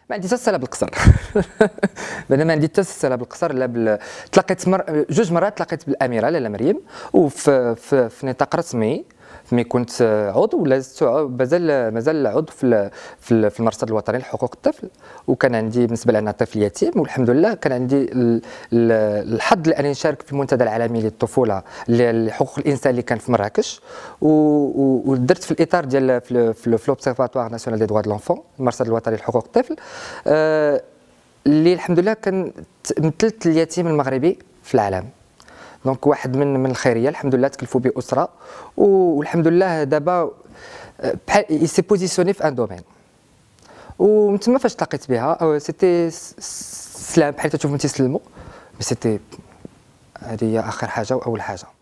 ما عندي حتى الصله بالقصر. انا ما عندي حتى الصله بالقصر لا تلاقيت جوج مرات تلاقيت بالاميره لاله مريم، وفي نطاق رسمي ملي كنت عضو، ولا مازال عضو في المرصد الوطني لحقوق الطفل، وكان عندي بالنسبه لنا طفل يتيم، والحمد لله كان عندي الحظ انني نشارك في المنتدى العالمي للطفوله لحقوق الانسان اللي كان في مراكش، ودرت في الاطار ديال في لوبسيرفاتوار ناسيونال دي دوا دو لونفون، المرصد الوطني لحقوق الطفل، اللي الحمد لله كان مثلت اليتيم المغربي في العالم. دونك واحد من الخيريه الحمد لله تكلفوا باسره، والحمد لله دابا بحال سي بوزيسيوني في ان دومين، ومن تما فاش تلاقيت بها سيتي سلام بحال تشوفهم تيسلموا، مي سيتي هذه هي اخر حاجه واول حاجه.